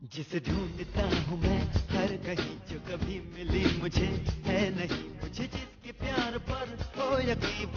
जिसे ढूंढता हूँ मैं हर कहीं, जो कभी मिली मुझे है नहीं, मुझे जिसके प्यार पर हो यकीन,